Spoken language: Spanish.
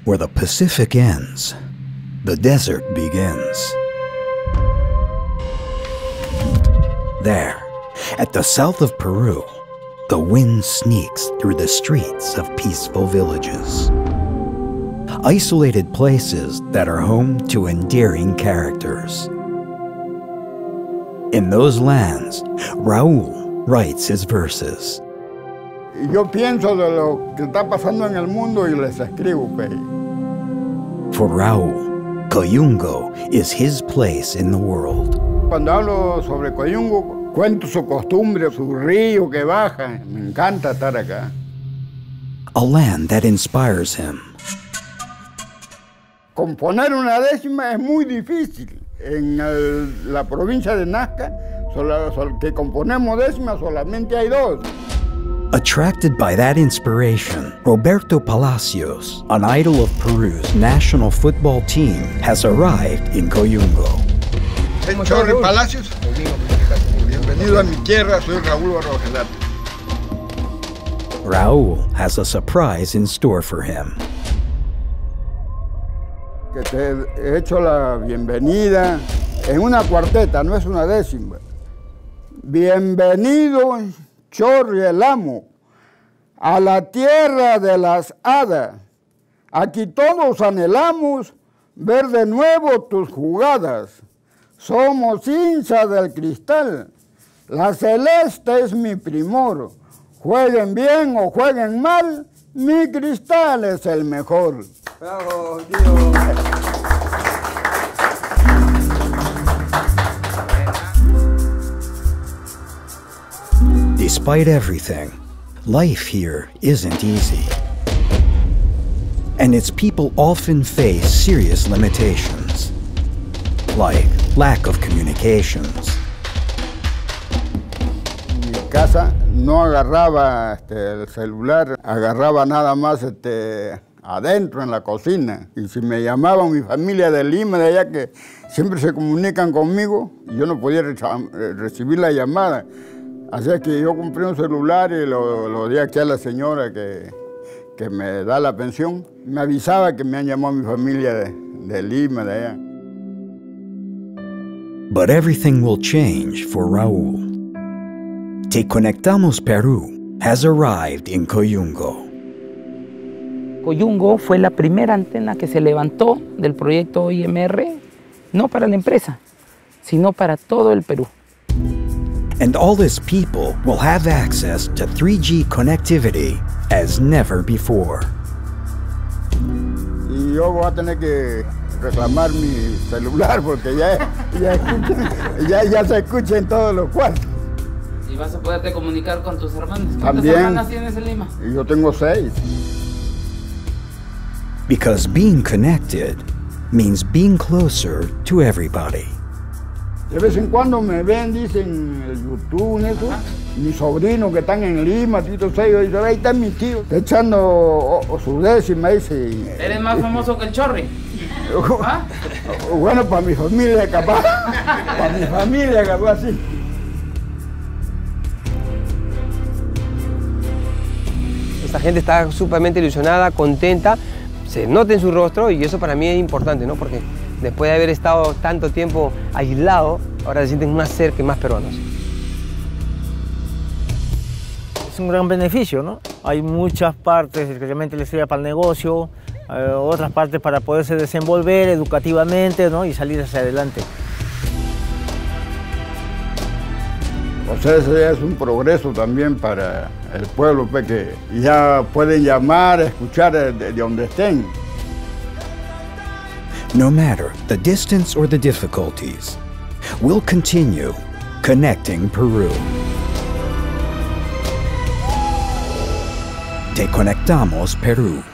Where the Pacific ends, the desert begins. There, at the south of Peru, the wind sneaks through the streets of peaceful villages. Isolated places that are home to endearing characters. In those lands, Raúl writes his verses. Yo pienso de lo que está pasando en el mundo y les escribo, For Raúl, Coyungo is his place in the world. Cuando hablo sobre Coyungo, cuento su costumbre, su río que baja. Me encanta estar acá. A land that inspires him. Componer una décima es muy difícil. En la provincia de Nazca, que componemos décimas solamente hay 2. Attracted by that inspiration, Roberto Palacios, an idol of Peru's national football team, has arrived in Coyungo. Chorri Palacios, bienvenido a mi tierra, soy Raúl Barrogelata. Raúl has a surprise in store for him. Que te he hecho la bienvenida en una cuarteta, no es una décima. Bienvenido, Chorri el amo, a la tierra de las hadas. Aquí todos anhelamos ver de nuevo tus jugadas. Somos hinchas del cristal, la celeste es mi primor. Jueguen bien o jueguen mal, mi cristal es el mejor. ¡Bravo, tío! Despite everything, life here isn't easy. And its people often face serious limitations, like lack of communications. En mi casa no agarraba el celular, agarraba nada más adentro en la cocina. Y si me llamaban mi familia de Lima, de allá, que siempre se comunican conmigo, yo no podía recibir la llamada. Así que yo compré un celular y lo di aquí a la señora que me da la pensión. Me avisaba que me han llamado mi familia de Lima, de allá. But everything will change for Raúl. Te Conectamos Perú has arrived in Coyungo. Coyungo fue la primera antena que se levantó del proyecto IMR, no para la empresa, sino para todo el Perú. And all its people will have access to 3G connectivity as never before. Y yo voy a tener que reclamar mi celular porque ya se escucha en todos los cuartos. ¿Y vas a poderte comunicar con tus hermanos? ¿Cuántas hermanas tienes en Lima? Y yo tengo 6. Because being connected means being closer to everybody. De vez en cuando me ven, dicen en el YouTube, eso. Mis sobrinos que están en Lima, Tito Sello, dicen, ahí está mi tío, echando su décima, dice. ¿Eres más famoso que el Chorri? ¿Ah? Bueno, para mi familia capaz. Para mi familia capaz, sí. Esta gente está súpermente ilusionada, contenta, se nota en su rostro y eso para mí es importante, ¿no? Porque después de haber estado tanto tiempo aislado, ahora se sienten más cerca y más peruanos. Es un gran beneficio, ¿no? Hay muchas partes, especialmente la estrella para el negocio, otras partes para poderse desenvolver educativamente, ¿no? Y salir hacia adelante. O sea, ese es un progreso también para el pueblo, pues, que ya pueden llamar, escuchar de donde estén. No matter the distance or the difficulties, we'll continue connecting Peru. Te Conectamos Perú.